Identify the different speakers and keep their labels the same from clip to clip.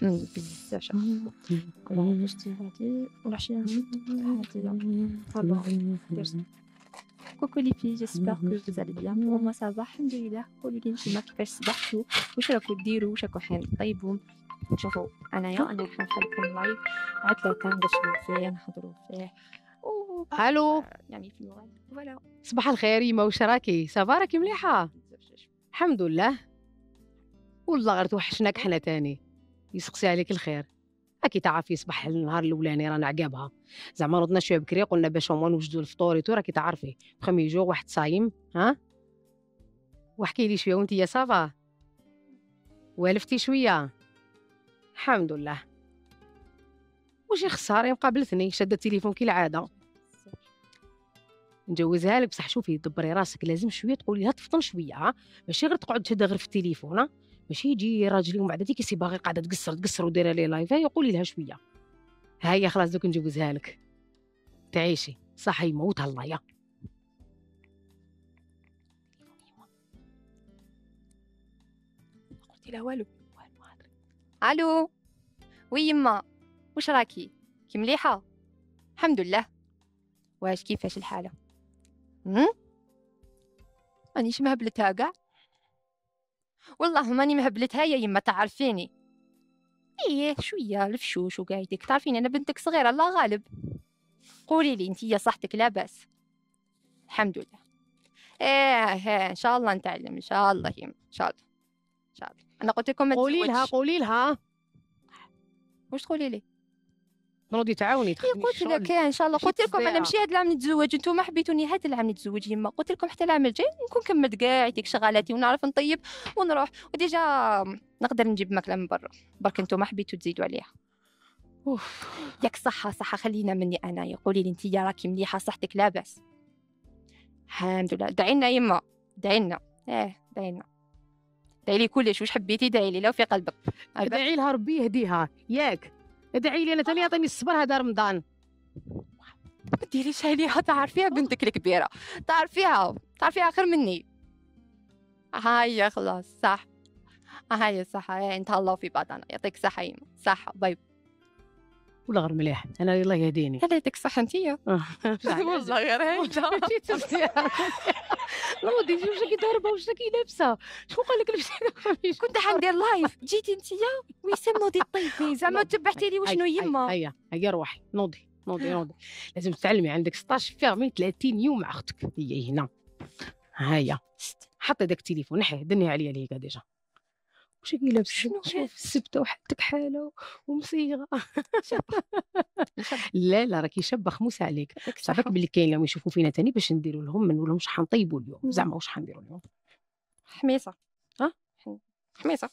Speaker 1: بزاف شاطر. alors شتي هادي والعشيه نشد هادي فوالا ندير. Coucou les filles, j'espère que vous allez bien. Pour moi ça va, alhamdoulilah. قولوا لي نتوما كيفاش صبحتوا، واش راكم ديروا، واش راكم حين طيبوا. شوفوا انا حنخلي لكم لايف عاد 3 ندشروا فيه نحضروا فيه
Speaker 2: الو
Speaker 1: يعني في الموال فوالا.
Speaker 2: صباح الخير يما، واش راكي؟ صافا راكي مليحه؟ الحمد لله. والله غير توحشناك حنا تاني. يسقسي عليك الخير. راكي تعرفي صباح النهار الاولاني رانا عقابها، زعما نوضنا شويه بكري قلنا باش هما نوجدوا الفطور تو. راكي تعرفي بخمي جوغ واحد صايم ها. واحكي لي شويه وانت يا صافا والفتي شويه؟ الحمد لله. واش خساره مقابلتني شاده التليفون كالعاده. نجوزها لك بصح شوفي دبري راسك، لازم شويه تقولي لها تفطن شويه ها، ماشي غير تقعد تهدى غير في التليفون ها. ماشي يجي راجلي ومن بعد ديك سي باغي قاعده تقصر وديرها لي لايف. هيا قولي لها شويه. هيا خلاص دوك نجوزها لك تعيشي صح يموت الله. يا
Speaker 1: قلتي لها والو. الو وي يما، واش راكي؟ كي مليحه؟ الحمد لله. واش كيفاش الحاله؟ مانيش مهبلتها كاع، والله ماني مهبلتها يا يما، تعرفيني. ايه شويه الفشوش وقايدك، تعرفيني انا بنتك صغيره الله غالب. قولي لي انت يا صحتك لاباس؟ الحمد لله. ايه ان شاء الله نتعلم ان شاء الله يما، ان شاء الله ان شاء الله. انا قلت لكم ما تزوجش.
Speaker 2: قولي لها
Speaker 1: واش تقولي لي؟
Speaker 2: نوضي تعاوني تخدمي
Speaker 1: قلت لك ان شاء الله. قلت لكم انا ماشي هذا العام نتزوج، نتوما حبيتوني هذا العام نتزوج يما. قلت لكم حتى العام الجاي نكون كملت كاع ديك شغالاتي ونعرف نطيب ونروح، وديجا نقدر نجيب ماكله من برا، برك نتوما حبيتوا تزيدوا عليها. ياك صحه خلينا مني انايا. قولي لي انت يا راكي مليحه صحتك لاباس؟ الحمد لله. دعي لنا يما، دعي لنا. دعي لنا، دعي لي كلش واش حبيتي، دعي لي لو في قلبك.
Speaker 2: ادعي لها ربي يهديها ياك. ادعي لي انا تاني يعطيني الصبر هذا رمضان.
Speaker 1: ما ديريش عليها، تعرفيها بنتك الكبيره، تعرفيها خير مني. هيا خلاص صح. هيا صح. نتهلاو في بعضنا. يعطيك صحه يما. صحه باي.
Speaker 2: ولا غير مليح انا الله يهديني.
Speaker 1: هلا يعطيك صحه انتيا. والله غير هيك.
Speaker 2: نوضي واش راكي ضاربه، واش راكي لابسه، شكون قال لك لبسي؟
Speaker 1: كنت حندير لايف جيتي انتيا ويسم نوضي طيبي زعما تبعتي لي وشنو يما.
Speaker 2: هيا روحي نوضي لازم تتعلمي. عندك 16 فيغمي 30 يوم مع اختك. هي هنا. هيا حطي داك التليفون نحيه دني عليا ليك ديجا. واش راكي لابسه؟ شوف السبته وحالتك حاله ومصيغه. لا راكي شابه خموس عليك. صافاك بلي كاين اللي يشوفوا فينا تاني باش نديروا لهم ما نقول لهمش حنطيبوا اليوم. زعما واش حنديروا اليوم؟
Speaker 1: حميصه. حميصه.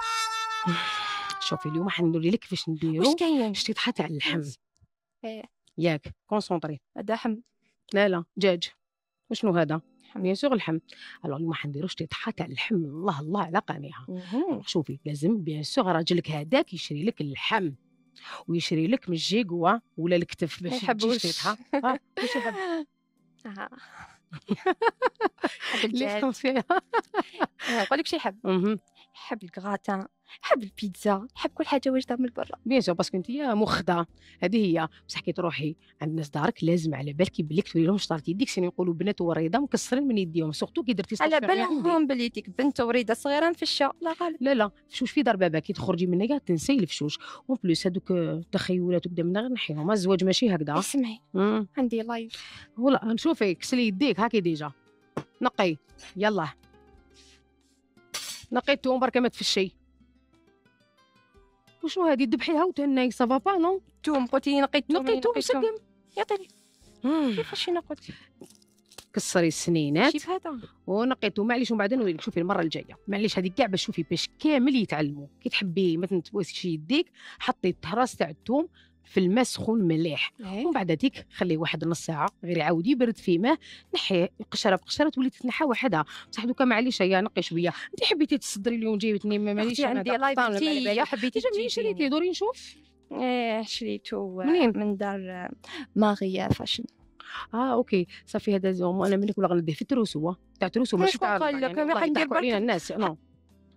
Speaker 2: شوفي اليوم حندوري لك كيفاش نديروا.
Speaker 1: واش كاين؟
Speaker 2: شتي تاع اللحم ياك كونسونطري.
Speaker 1: هذا حم.
Speaker 2: لا دجاج. وشنو هذا؟ بيان سور اللحم. الوغ اليوم حنديروا شتي تاع اللحم. الله على قانيها. شوفي لازم بيان سور راجلك هذاك يشري لك اللحم ويشري لك من الجيكوا ولا الكتف باش تجي شتيتها. واش يحب؟
Speaker 1: حب الدجاج. نقول لك شي يحب. يحب الكغاتان، يحب البيتزا، يحب كل حاجه واجده من برا.
Speaker 2: بيان سور باسكو انتيا مخده. هذه هي. بصح كي تروحي عند ناس دارك لازم على بالك بليك توري لهم شطارتي يديك، سينو يقولوا بنات وريضه مكسرين من يديهم. سورتو كي درتي
Speaker 1: على بالهم بليتك بنت وريضه صغيره مفشه. لا غالب.
Speaker 2: لا فشوش في دار بابا كي تخرجي من هنا تنسي الفشوش. اون بليس هذوك التخيلات وكذا من غير نحيهم. الزواج ماشي هكذا.
Speaker 1: اسمعي عندي لايف.
Speaker 2: والله نشوفي كسلي يديك هاكي ديجا. نقي يلا نقي التوم برك ما تفشي. وشنو هذه ذبحيها وتهناي صافا با نو؟
Speaker 1: توم قلتي نقي
Speaker 2: توم سقم.
Speaker 1: يعطيني كيفاش نقول؟
Speaker 2: كسري السنينات
Speaker 1: شوف هذا
Speaker 2: ونقيتو معليش ومن بعد نوريك. شوفي المره الجايه معليش هذيك كاع باش شوفي باش كامل يتعلموا. كي تحبي ما تنتبوسيش يديك حطي التهراس تاع الثوم في الماء سخون مليح ومن بعد هذيك خليه واحد نص ساعه غير يعاود يبرد في ماء. نحيه قشره بقشره تولي تتنحى وحدها. بصح دوكا معليش هيا نقي شويه. انت حبيتي تصدري اليوم جايبتني معليش
Speaker 1: عندي لايف يا حبيتي
Speaker 2: تجيبي شريتي دوري نشوف.
Speaker 1: شريتو
Speaker 2: منين؟
Speaker 1: من دار ماغيا فاشن.
Speaker 2: اوكي صافي هذا زوم. انا منك ولا غنديه في التروسوه تاع التروسو ماشي تاع
Speaker 1: قال لك انا
Speaker 2: حندير علينا الناس. نو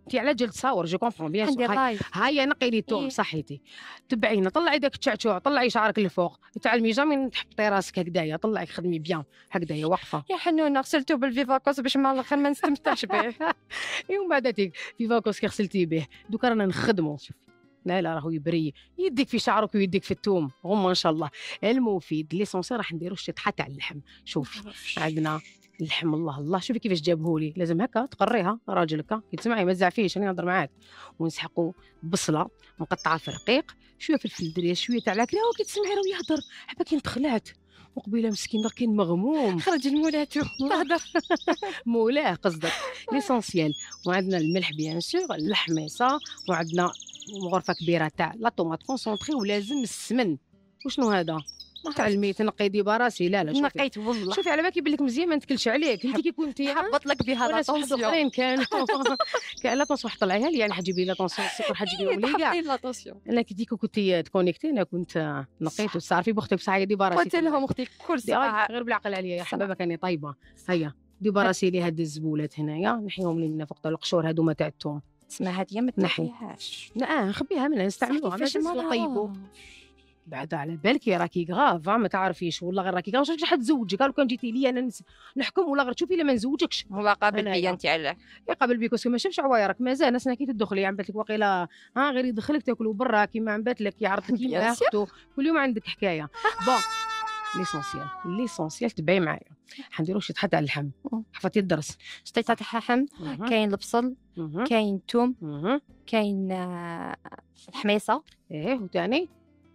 Speaker 2: انت على جال تصاور جو كومبرون بيان
Speaker 1: عندي
Speaker 2: سور.
Speaker 1: لايف.
Speaker 2: هيا نقي لي الثوم
Speaker 1: إيه.
Speaker 2: صحيتي، تبعينا طلعي داك التشعشوع، طلعي شعرك للفوق، تعلمي جامي تحطي راسك هكذايا، طلعي خدمي بيان هكذايا واقفه.
Speaker 1: يا حنونه غسلته بالفيفاكوس باش ما الاخر ما نستمتعش به.
Speaker 2: اي ومن بعد في فاكوس كي غسلتي به دوكا رانا نخدموا. لا راهو يبري يديك في شعرك ويديك في الثوم غما ان شاء الله. المفيد ليسونسيال راح نديرو شطحه تاع اللحم. شوفي عندنا اللحم الله شوفي كيفاش جابهولي، لازم هكا تقريها راجلك كي تسمعي ما تزعفيش راني نهضر معاك. ونسحقوا بصله مقطعه في رقيق، شويه فلفل دريس، شويه تاع العكله، كي تسمعي راه يهضر حبا كي تخلعت وقبيله مسكين راه كاين مغموم
Speaker 1: خرج المولاتو تهضر.
Speaker 2: مولاه قصدك ليسونسيال. وعندنا الملح بيان سور، الحميصه، وعندنا غرفه كبيره تاع لا طوماط كونسونطري، ولازم السمن. وشنو هذا تعلمي تنقي دي براسي؟ لا شوفي
Speaker 1: نقيت والله.
Speaker 2: شوفي على بالك يبان لك مزيان ما نتكلش عليك. انت كي كنتي
Speaker 1: حبط لك بها لا طونسيون.
Speaker 2: اخرين كان لا طونسيون طلعيها لي، يعني حتجيبي لا طونسيون السكر حتجيبيهم لي كاع.
Speaker 1: لا طونسيون.
Speaker 2: انا كي ديك كنتي تكونيكتي انا كنت نقيت وتعرفي بختك بصح دي براسي.
Speaker 1: قلت لهم اختي كل ساعه
Speaker 2: غير بالعقل عليا يا حبابه كاني طيبه. هيا دي براسي لي هاد الزبولات هنايا نحيهم لينا فوق القشور هادو تاع الثوم.
Speaker 1: تسمع هذه ما
Speaker 2: نحي.
Speaker 1: تنحيهاش.
Speaker 2: لا نخبيها منها نستعملوها
Speaker 1: فاش
Speaker 2: ما نطيبوا. بعد على بالك راكي غاف ما تعرفيش والله، غير راكي غاف شحال تزوجك. قالوا كان جيتي لي انا نحكم ولا غير تشوفي لما نزوجكش.
Speaker 1: مقابل بيا انت علاه
Speaker 2: يقابل بيك وسكي ما شافش عوايرك مازال ناس كي تدخلي عم بات لك واقيلا غير يدخلك تاكلوا برا كيما عم بات لك يعرض لك كيما اختو كل يوم عندك حكايه. بون ليسونسيال تبعي معايا حنديرو شي تحت على اللحم. حفظتي الدرس
Speaker 1: شطيت تاع اللحم، كاين البصل، كاين الثوم، كاين الحميصه.
Speaker 2: ايه وثاني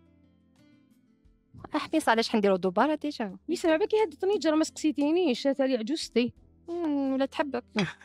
Speaker 1: حميصه علاش حنديرو دوباره ديجا.
Speaker 2: يسمع بك هاد الطنيجه ما سقسيتينيش تالي عجوزتي
Speaker 1: ولا تحبك.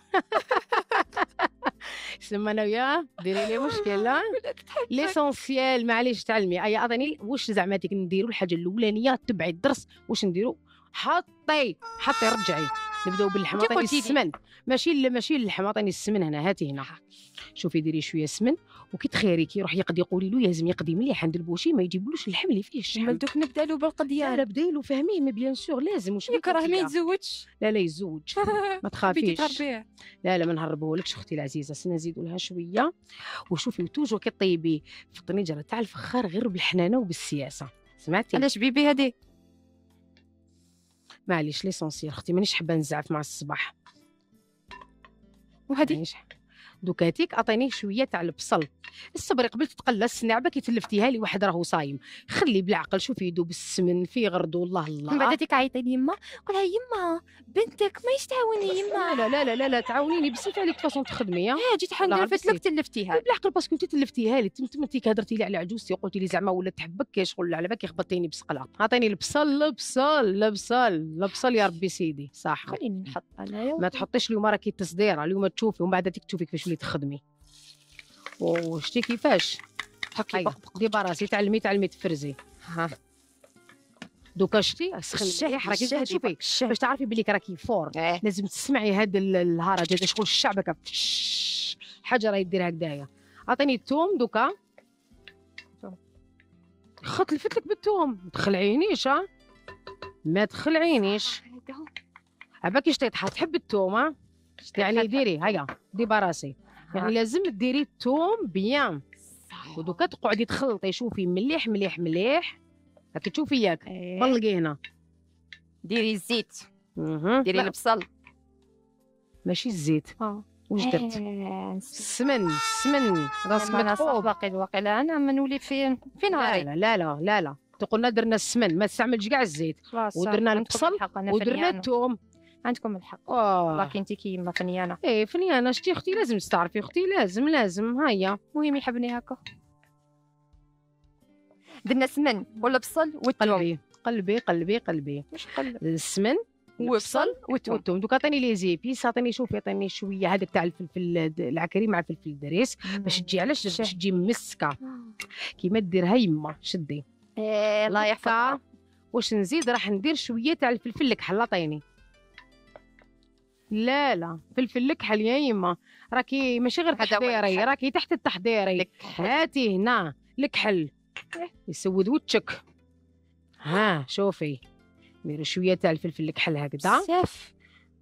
Speaker 2: سما انا وياه ديري لي مشكله. ليسونسيال معليش تعلمي اي اعطيني واش زعماتك نديروا الحاجه الاولانيه تبعي الدرس واش نديروا. حطي رجعي نبداو باللحم. عطيني السمن ماشي اللحم، عطيني السمن هنا هاتي هنا. شوفي ديري شويه سمن وكي تخيري كي يروح يقضي قولي له لازم يقضي مليح عند البوشي ما يجيبلوش اللحم اللي فيه الشحم.
Speaker 1: دوك نبدا له بالقضيه.
Speaker 2: لا بداي له فهميه ما بيان سور لازم. واش
Speaker 1: يكره ما يتزوجش.
Speaker 2: لا يتزوج ما تخافيش.
Speaker 1: تربيه.
Speaker 2: لا ما نهربهولكش اختي العزيزه، سنزيدوا لها شويه. وشوفي وتوجو كي طيبي في الطنجره تاع الفخار غير بالحنانه وبالسياسه. سمعتي
Speaker 1: علاش بيبي هذه
Speaker 2: معليش ليسونسيال اختي مانيش حابه نزعف مع الصباح.
Speaker 1: وهذه
Speaker 2: دوكاتيك عطيني شويه تاع البصل. الصبري قبل تتقلى السنعبه كي تلفتيها لي واحد راهو صايم. خلي بالعقل شوفي يدوب السمن في غرد والله
Speaker 1: من بعد تيك عيطي لي يما قولها يما بنتك ما يستعاوني يما.
Speaker 2: لا لا لا لا, لا تعاونيني بزاف عليك فاصون تخدمي.
Speaker 1: جيت حندير لك تلفتيها
Speaker 2: بالعقل باسكو انت تلفتيها لي انت هضرتي لي على عجوزتي وقلتي لي زعما ولا تحبك شغل على بالك خبطتيني بسقله. عطيني البصل يا ربي سيدي صح.
Speaker 1: خليني نحط انايا
Speaker 2: ما تحطيش اليوم راكي تصديره اليوم تشوفي ومن بعد تشوفي كيفاش ولي تخدمي. وشتي كيفاش حكي دي براسي تعلمي تفرزي. ها دوكا شتي سخن راكي تشوفي باش تعرفي بلي راكي فور. لازم تسمعي هاد الهرج هذا شغل الشعب هكا حاجه راهي دير هكذايا. عطيني الثوم دوكا لفت لك بالثوم ما تخلعينيش ما تخلعينيش عباكي شتي تحب الثوم يعني ديري هيا دي براسي يعني لازم ديري الثوم بيان. ودوكا تقعدي تخلطي شوفي مليح راكي تشوفي ياك طلقي هنا
Speaker 1: ديري الزيت ديري البصل
Speaker 2: ماشي الزيت. واش درت السمن راسك
Speaker 1: مطحوب باقي لا انا ما نولي في نهاري.
Speaker 2: لا تقولنا درنا السمن ما تستعملش كاع الزيت ودرنا البصل ودرنا الثوم.
Speaker 1: عندكم الحق لكن انت كيما فنيانه.
Speaker 2: فنيانه شتي اختي لازم تعرفي اختي لازم هيا
Speaker 1: المهم يحبني هكا. درنا السمن والبصل والثوم.
Speaker 2: قلبي
Speaker 1: واش قلب
Speaker 2: السمن
Speaker 1: والبصل
Speaker 2: والثوم. دوك عطيني لي زيبيس عطيني شويه هذاك تاع الفلفل العكري مع الفلفل الدريس باش تجي علاش تجي مسكه كيما ديرها يما شدي.
Speaker 1: الله يحفظها.
Speaker 2: واش نزيد راح ندير شويه تاع الفلفل الكحل عطيني. لا فلفل الكحل يا يما راكي ماشي غير تحضيري راكي تحت التحضيري. هاتي هنا الكحل يسود وجهك. ها شوفي نديرو شويه تاع الفلفل الكحل هكذا
Speaker 1: بزاف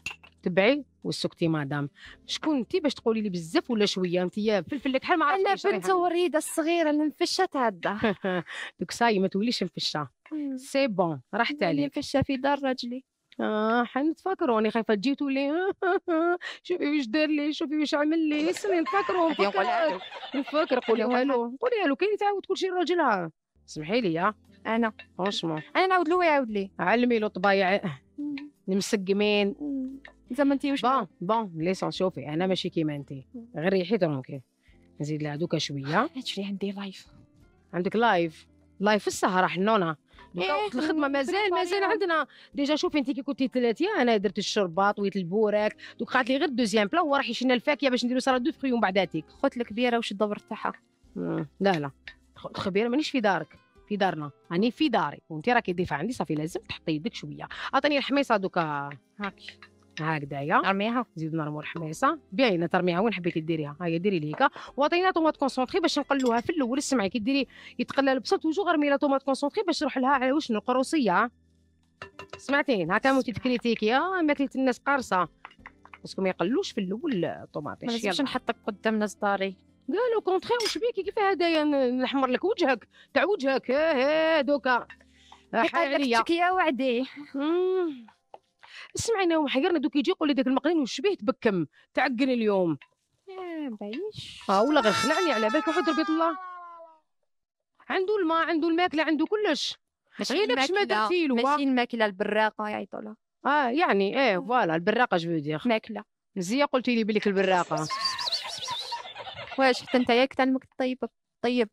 Speaker 2: تبعي وسكتي مدام. شكون انت باش تقولي لي بزاف ولا شويه؟ انت فلفل لك حال ما
Speaker 1: انا
Speaker 2: عرفتيش
Speaker 1: بنت وريده الصغيره اللي مفشه تعدى.
Speaker 2: دوك ساي ما توليش مفشه. سي بون راحت
Speaker 1: اللي
Speaker 2: عليك.
Speaker 1: مفشه في دار راجلي.
Speaker 2: حنتفكروا راني خايفه تجي تولي شوفي واش دار لي، شوفي واش عمل لي، سني نتفكروا
Speaker 1: غادي نقولها له.
Speaker 2: نفكر قوليها له، قوليها له. كاين تعاود كلشي لراجلها. سمحي لي
Speaker 1: انا
Speaker 2: فرونشمون
Speaker 1: نعاود له ويعاود لي.
Speaker 2: علمي له طبايع المسقمين.
Speaker 1: زعما انت واش
Speaker 2: بون ليسون. شوفي انا ماشي كيما انت، غير ريحي ترونكي. نزيد لها دوكا شويه.
Speaker 1: هادشي عندي لايف.
Speaker 2: عندك لايف في السهره حنونه. دوكا وقت الخدمه مازال عندنا ديجا. شوفي انت كي كنتي 3 انا درت الشربه طويت البوراك. دوك قالت لي غير دوزيام بلا هو راح يشينا الفاكهه باش نديرو سالاد دو فخي ومن بعداتك.
Speaker 1: خوت الكبيره واش الدور تاعها؟
Speaker 2: لا خبيره مانيش في دارك، في دارنا راني في داري وانت راكي ضيفه عندي. صافي لازم تحطي يدك شويه. عطيني الحميصه دوكا
Speaker 1: هاكي
Speaker 2: هكذايا.
Speaker 1: ارميها
Speaker 2: نزيد نرمو الحميصه باينه ترميها وين حبيتي ديريها. هيا ديري لي هكا. وعطينا طوماط كونسونطري باش نقلوها في الاول. اسمعي كي ديري يتقلى البصل توجو غرمي لها طوماط كونسونطري باش نروح لها على وشنو القروصيه. سمعتين هكا موتي تكريتيكي ماكلة الناس قارصه باسكو ما يقلوش في الاول الطوماطيش.
Speaker 1: ما لازمش نحطك قدام ناس داري.
Speaker 2: قالوا كونتخي واش بيكي كيف هدايا نحمر لك وجهك تاع وجهك دوكا
Speaker 1: حاليا يا وعدي.
Speaker 2: اسمعينا ومحيرنا دوك يجي يقول لي داك المقلين واش بيه تبكم تعقني اليوم.
Speaker 1: بايش
Speaker 2: ولا غير خلعني على بالك واحد ربيت الله. عنده الماء عنده الماكله عنده كلش. غير داكش ما درتي له.
Speaker 1: ماشي الماكله البراقه يعيطوا لها.
Speaker 2: يعني فوالا البراقه جو دير
Speaker 1: ماكله
Speaker 2: مزيه. قلتي لي بليك البراقه.
Speaker 1: واش حتى انت ياك تعلمك طيب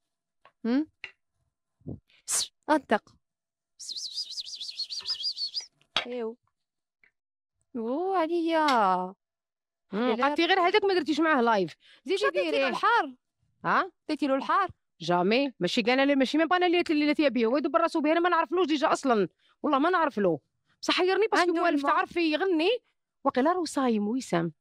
Speaker 1: انطق. ايوا عليا.
Speaker 2: قلتي غير هذاك ما درتيش معاه لايف. زيدي ديري
Speaker 1: الحار. درتي له الحار.
Speaker 2: جامي ماشي كاع انا ماشي ميم با انا اللي فيها به هو يدبر راسو به. انا ما نعرفلوش ديجا اصلا والله ما نعرف له. بصح حيرني باسكو موالف تعرف يغني وقيلا راهو صايم ويسام.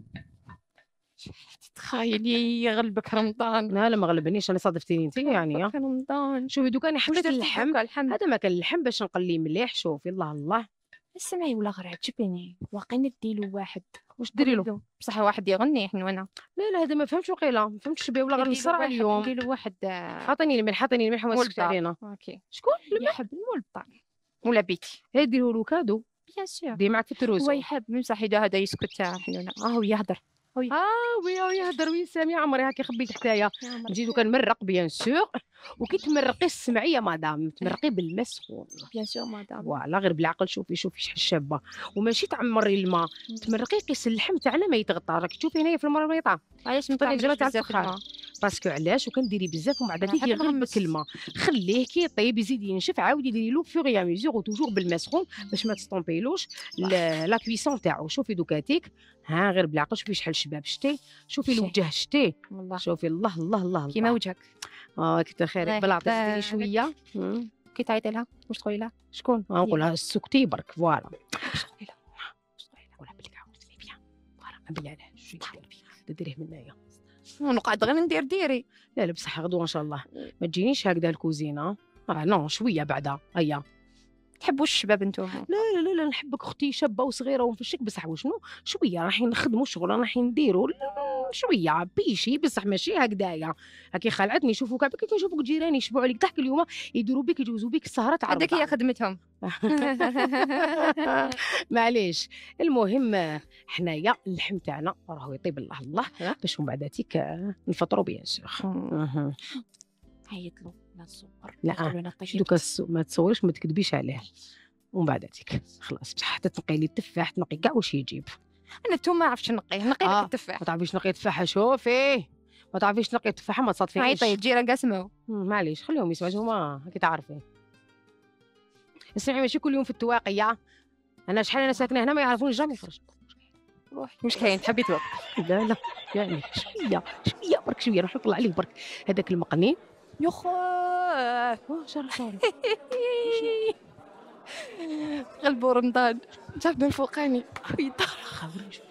Speaker 1: تخيلي يغلبك رمضان.
Speaker 2: لا ما غلبنيش انا صادفتيني انت يعني.
Speaker 1: رمضان
Speaker 2: شوفي دوكا انا حطيت اللحم. هذا ما كان اللحم باش نقليه مليح. شوفي الله
Speaker 1: اسمعي ولا غير عجبني واقي نديلو واحد.
Speaker 2: واش ديري له؟
Speaker 1: بصح واحد يغني حنونه.
Speaker 2: لا هذا ما فهمتش وقيلا ما فهمتش بيه ولا غير نصرع اليوم.
Speaker 1: نديرو واحد.
Speaker 2: عطيني الملح واسكت علينا. شكون
Speaker 1: يحب المول ولا بيتي
Speaker 2: ديروا له كادو
Speaker 1: بيان سور.
Speaker 2: دي معك في التروس.
Speaker 1: هو يحب بصح هذا يسكت حنونه. هو يهدر.
Speaker 2: وي يهدر ويسام يا عمري هاكي خبيت حتايا. نجيو كنمرق بيان سور. وكي تمرقي السمعي يا مدام تمرقي بالماء سخون
Speaker 1: بيان سور مدام.
Speaker 2: فوالا غير بالعقل. شوفي شحال شابه وماشي تعمري الماء. تمرقي قيس اللحم تاعنا ما يتغطى. راكي تشوفي هنايا في المرميطه.
Speaker 1: علاش ما تعمليش
Speaker 2: تاع الفخار باسكو علاش وكنديري بزاف ومن بعد يغلبك الماء. خليه كي يطيب يزيد ينشف عاودي ديري له فوريا ميزور وتوجور بالماء سخون باش ما تستومبيلوش لا كويسون تاعو. شوفي دوكاتيك غير بالعقل. شوفي شحال شباب شتي. شوفي الوجه شتي. شوفي الله
Speaker 1: كيما وجهك.
Speaker 2: كثر خيرك بلاطيش ديري شويه.
Speaker 1: كي تعيطي لها واش تقولي لها؟
Speaker 2: شكون؟ نقولها سكتي برك فوالا. واش تقولي لها؟ ولا بليك عاودتني بيا فوالا ما بلعلاش ديريه من هنايا.
Speaker 1: نقعد غير ندير ديري.
Speaker 2: لا بصح غدوه ان شاء الله ما تجينيش هكذا الكوزينه. نو شويه بعدا. هيا
Speaker 1: تحبوا الشباب نتوما؟
Speaker 2: لا نحبك اختي شابه وصغيره ونفشك بصح وشنو شويه رايحين نخدموا شغل رايحين نديروا شويه بيشي بصح ماشي هكذايا. هاكي خلعتني. شوفوا كاع كي يشوفوك جيراني يشبعوا عليك ضحك اليوم يديروا بك يجوزوا بك السهره تعرف.
Speaker 1: هذيك هي خدمتهم.
Speaker 2: معليش. المهم حنايا اللحم تاعنا راهو يطيب الله باش من بعداتك نفطروا بيان سور.
Speaker 1: عيط له لا تصور.
Speaker 2: لا دوكا ما تصوريش ما تكذبيش عليه ومن بعداتك خلاص. بصح حتى تنقي لي التفاح تنقي كاع واش يجيب.
Speaker 1: انا الثوم ما عرفتش نقيه. نقي لك التفاح.
Speaker 2: ما تعرفيش تنقي التفاحه. شوفي ما تعرفيش تنقي التفاحه ما تصادفينيش.
Speaker 1: عيطي الجيران قاسموا.
Speaker 2: معليش خليهم يسمعوا هما راكي تعرفي. اسمعي ماشي كل يوم في التواقيه. انا شحال انا ساكنه هنا ما يعرفوني جامي خرج.
Speaker 1: روحي واش كاين تحبي توقف؟
Speaker 2: لا يعني شويه برك شويه راح نطلع عليه برك هذاك المقنين.
Speaker 1: يا خويا
Speaker 2: شرف
Speaker 1: غلبوا رمضان جابنا الفوقاني ويدار
Speaker 2: خاوري شوف.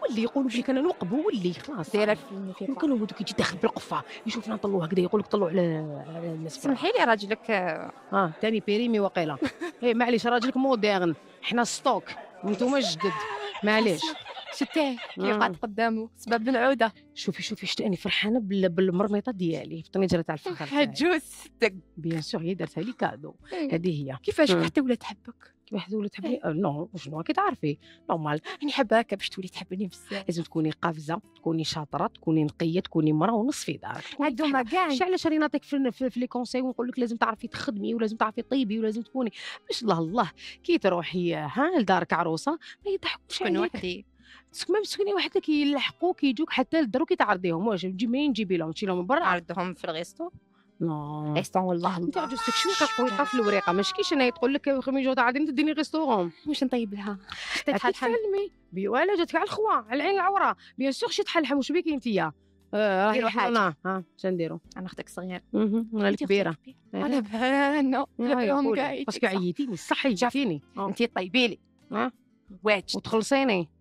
Speaker 2: ولي يقولوا لي كان نوقب ولي خلاص
Speaker 1: دايره الفيلم فيها
Speaker 2: كانوا هذوك يجي داخل بالقفه يشوفنا نطلعوا هكذا يقول لك طلعوا على الناس
Speaker 1: سمحي لي راجلك
Speaker 2: تاني بيريمي وقيله معليش راجلك موديرن حنا ستوك نتوما جدد معليش
Speaker 1: شتاه كي قعد قدامه سبب العوده.
Speaker 2: شوفي شتاني فرحانه بالمرميطه ديالي فطني جرات على الفخر
Speaker 1: حجوز
Speaker 2: بيان سور هي دارتها لي كادو هذه هي.
Speaker 1: كيفاش حتى ولا تحبك؟
Speaker 2: كيفاش ولا تحبني؟ نو شنو كي تعرفي نورمال
Speaker 1: راني حباك باش تولي تحبني بزاف.
Speaker 2: لازم تكوني قافزه تكوني شاطره تكوني نقيه تكوني مرا ونص في دارك.
Speaker 1: هادو ما كاع
Speaker 2: شي علاش راني نعطيك في لي كونساي ونقول لك لازم تعرفي تخدمي ولازم تعرفي طيبي ولازم تكوني باش الله كي تروحي لدارك عروسه ما يضحكوش
Speaker 1: شكون
Speaker 2: عليك.
Speaker 1: وحدي
Speaker 2: ما مسكيني وحدك يلحقوك يجوك حتى للدار كي تعرضيهم واش تجي منين تجيبي لهم تشيلهم من برا
Speaker 1: عرضهم في الغيستو
Speaker 2: نو
Speaker 1: غيستو والله
Speaker 2: انت عجوزتك شويه كتقوي في الوريقه ماشي كيش انا تقول لك خمي جو تعرضين تديني ريستورون
Speaker 1: واش نطيب لها شتي
Speaker 2: تحلحم
Speaker 1: تحلحم
Speaker 2: ولا جاتك على الخوا على العين العوره بيان سور شي تحلحم واش بيك انتيا
Speaker 1: ديروا حاجة.
Speaker 2: شنديرو
Speaker 1: انا اختك صغير
Speaker 2: انا الكبيره
Speaker 1: انا بهانه لبهم كاع
Speaker 2: باسكو عييتيني صح عييتيني
Speaker 1: انتي طيبي لي واجد
Speaker 2: وتخلصيني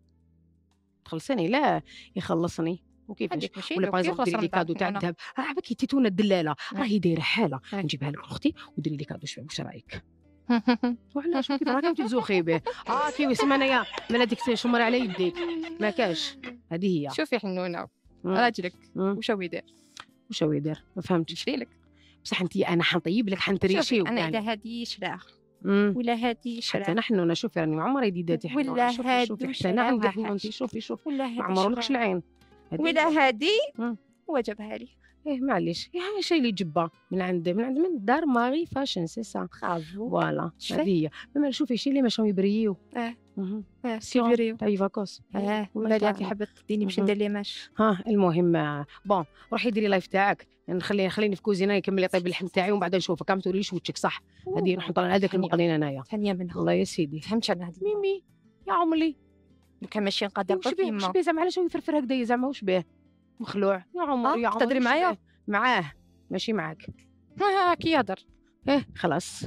Speaker 2: لا يخلصني وكيفاش ولا باغ اكزومبل ديري لي كادو تاع الذهب عباكي تيتونا الدلاله راهي دايره حاله نجيبها لك اختي وديري لي كادو شويه واش رايك وعلاش كيف راكم تزوخي به كي اسم انايا مالا ديك شمر على يديك ما كاش هذه هي.
Speaker 1: شوفي حنونه راجلك واش هو يدير
Speaker 2: ما فهمتش
Speaker 1: نشري لك
Speaker 2: بصح انت انا حنطيب لك حنتريشيو
Speaker 1: انا اذا هذه شراه ولا هذه شراه
Speaker 2: حتى نحن شوفي راني ما عمري ديداتي
Speaker 1: ولا هذه
Speaker 2: شوفي حتى انا عندي حنون انت شوفي ما عمرولكش العين
Speaker 1: ولا هذه وجبها لي
Speaker 2: معليش شي اللي جبه من الدار ماري فاشن سي سا
Speaker 1: برافو
Speaker 2: فوالا هذه هي. ما شوفي شي اللي ماشي يبريو
Speaker 1: سيبريو
Speaker 2: تاع فاكوس
Speaker 1: بالي حبيت تديني باش ندير لي ماش
Speaker 2: المهم بون روحي ديري لايف تاعك خليني في كوزينه نكمل طيب اللحم تاعي ومن بعد نشوفك ما توريش وجهك صح هذه نحط هذاك المقلين انايا
Speaker 1: ثانيه منها
Speaker 2: الله يا سيدي
Speaker 1: فهمتش انا هذه
Speaker 2: ميمي يا عملي
Speaker 1: كان ماشي نقدر
Speaker 2: واش بيه زعما علاش هو يفرفر هكذا زعما واش بيه مخلوع يا عمري يا عمري
Speaker 1: تدري معايا
Speaker 2: معاه ماشي معاك
Speaker 1: كي يهضر
Speaker 2: خلاص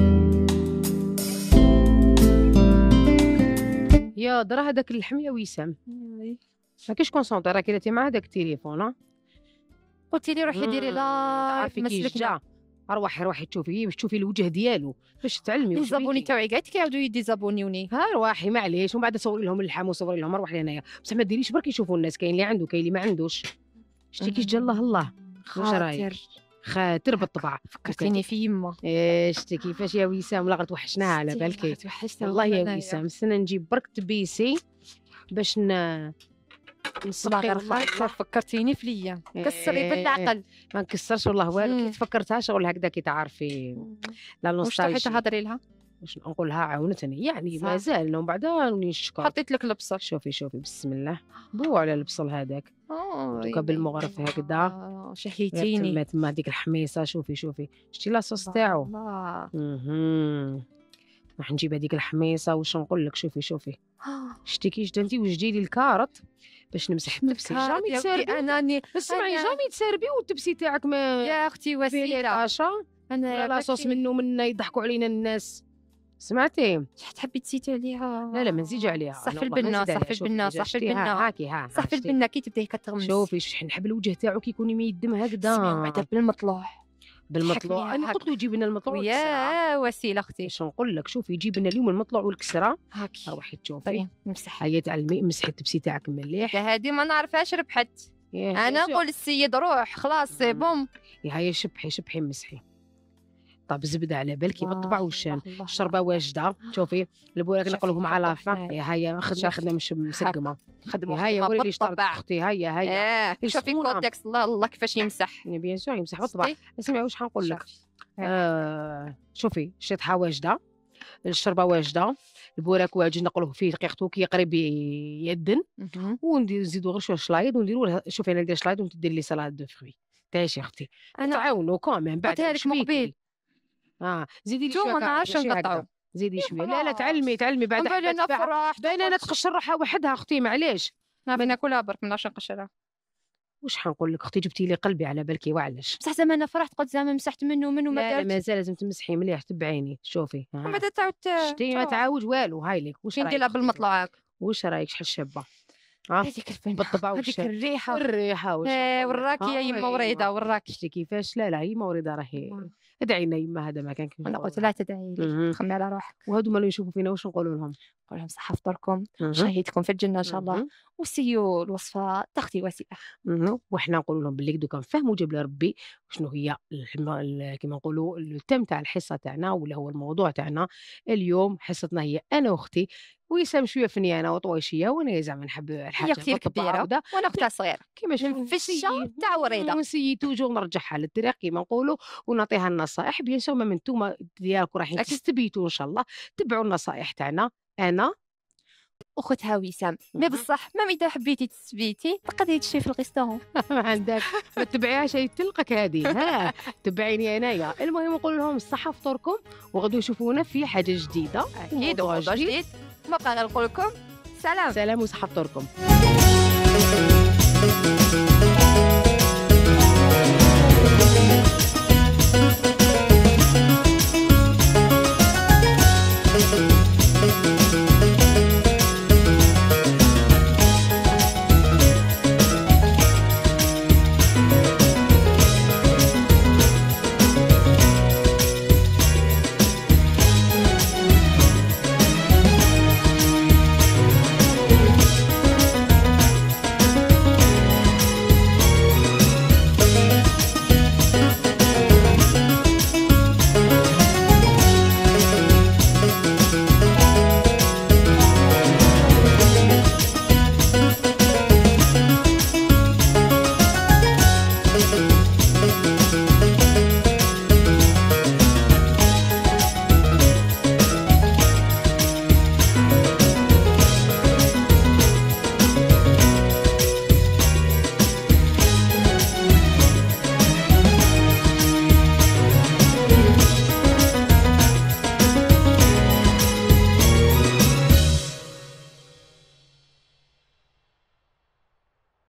Speaker 2: يا درا هذاك اللحم يا وسام ما كاينش كونسونطري راكي درتي مع هذاك التليفون
Speaker 1: قلتي لي روحي ديري لايف
Speaker 2: مسلكنا روحي تشوفي باش تشوفي الوجه ديالو باش تعلمي واش
Speaker 1: الزابوني تاعي قالت كيعاودوا يديزابونيوني
Speaker 2: روحي معليش ومن بعد صوري لهم اللحم وصوري لهم روحي لهنايا بصح ما ديريش برك يشوفوا الناس كاين اللي عنده كاين اللي ما عندوش شتي كيش جا الله واش رايك خاطر بالطبع
Speaker 1: فكرتيني في يما
Speaker 2: شتي كيفاش يا وسام لا توحشناها على بالك والله يا وسام استنى نجيب برك تبيسي باش
Speaker 1: نصبر فكرتيني في ليا كسري بالعقل
Speaker 2: ما نكسرش والله والو كي تفكرتها شغل هكذا كي تعرفي لا نوستالجي
Speaker 1: واش تهضري لها
Speaker 2: باش نقولها عاونتني يعني مازال ومن بعد نشكر
Speaker 1: حطيت لك البصل
Speaker 2: شوفي بسم الله بو على البصل هذاك دوكا بالمغرف هكذا
Speaker 1: شهيتيني
Speaker 2: تما ديك الحميصه شوفي شتي لاصوص تاعو راح نجيب هذيك الحميصه واش نقول لك شوفي شتي كيش انت وجدي لي الكارط باش نمسح التبسي جامي تسربي
Speaker 1: اناني
Speaker 2: اسمعي جامي تسربي والتبسي تاعك ما
Speaker 1: يا اختي وسيله
Speaker 2: انا لا صوص منه منا يضحكوا علينا الناس سمعتي
Speaker 1: تحبي تزيدي عليها
Speaker 2: لا ما نزيدش عليها
Speaker 1: صح في البنه صح في البنه كي تبداي كتغمس
Speaker 2: شوفي نحب الوجه تاعو كيكون يميدم هكذا
Speaker 1: بعدا بالمطلوع
Speaker 2: انا قلت له جيب لنا المطلوع
Speaker 1: يا وسيله اختي
Speaker 2: باش نقول لك شوفي جيب لنا اليوم المطلوع والكسره
Speaker 1: هاكي
Speaker 2: روحي تشوفي
Speaker 1: نمسح
Speaker 2: هيا تعلمي مسحي التبسي تاعك مليح
Speaker 1: هذه ما نعرفهاش ربحت انا نقول السيد روح خلاص سي بون
Speaker 2: هيا شبحي مسحي طاب زبده على بالك بالطبع والشام الشربه واجده شوفي البوراك نقول لكم على لافا هيا خدنا مش مسقمه هيا وري لي شطرت اختي هيا
Speaker 1: شوفي كونتكست الله كيفاش يمسح
Speaker 2: بيان سور يمسح بالطبع اسمعي واش حنقول لك شوفي الشطحه واجده الشربه واجده البوراك واجد نقولوه فيه دقيقته كي قريب يدن نزيدو غير شويه شلايض ونديروا شوفي انا ندير شلايض وانت ديري لي سلطه دو فري تعيشي اختي تعاونوا كومين بعد
Speaker 1: هذاك مقبل
Speaker 2: زيدي لي شويه
Speaker 1: ما نعرفش نقطعوا
Speaker 2: زيدي شويه لا تعلمي بعد
Speaker 1: انا فرح
Speaker 2: باينه انا تقشر روحها وحدها اختي معليش
Speaker 1: نبي ناكلها برك ما نعرفش نقشرها
Speaker 2: واش حنقول لك اختي جبتي لي قلبي على بالك وعلاش
Speaker 1: بصح زعما انا فرحت قلت زعما مسحت منه ما
Speaker 2: دارت مازال لازم تمسحي مليح تبعيني شوفي
Speaker 1: ومن بعد تعاود
Speaker 2: شتي ما تعاود والو هاي لك
Speaker 1: واش ندير لها بالمطلع
Speaker 2: واش رايك شحال شابه
Speaker 1: هذيك الفن
Speaker 2: بالطبع
Speaker 1: هذيك
Speaker 2: والشعر
Speaker 1: الريحه
Speaker 2: الريحه
Speaker 1: وراكي يا يما وريضه وراكي.
Speaker 2: شتي كيفاش؟ لا يما وريضه راهي ادعي لنا يما، هذا ما كان كيف
Speaker 1: انا قلت لا تدعي لي، خمي على روحك.
Speaker 2: وهادو اللي يشوفوا فينا واش نقولوا لهم؟
Speaker 1: نقول لهم صحه فطوركم، شهيتكم في الجنه ان شاء الله، وسيو الوصفه تختي واسعه.
Speaker 2: وحنا نقولوا لهم باللي دوكا نفهموا جاب ربي شنو هي كيما نقولوا التم تاع الحصه تاعنا، ولا هو الموضوع تاعنا اليوم. حصتنا هي انا واختي، وسام شويه فنيانه وطويشيه، وانا زعما نحب الحاجه
Speaker 1: هي اختي الكبيره وانا اختها الصغيره
Speaker 2: كيما
Speaker 1: نفشه تاع وريده،
Speaker 2: ونسيي توجور نرجعها للطريق كيما نقولوا، ونعطيها النصائح. بيان سور ما نتوما ديالكم رايحين تستبيتوا ان شاء الله، تبعوا النصائح تاعنا انا
Speaker 1: اختها وسام. مي بصح ما اذا حبيتي تثبيتي تقدري تشري في الريستورون.
Speaker 2: ما عندك، ما تبعيهاش تلقك هذه. ها تبعيني انايا. المهم نقول لهم الصحه فطوركم، وغدو يشوفونا في حاجه جديده
Speaker 1: اكيد وموضوع جديد. ما بقى غير نقول لكم سلام
Speaker 2: وصحه فطوركم.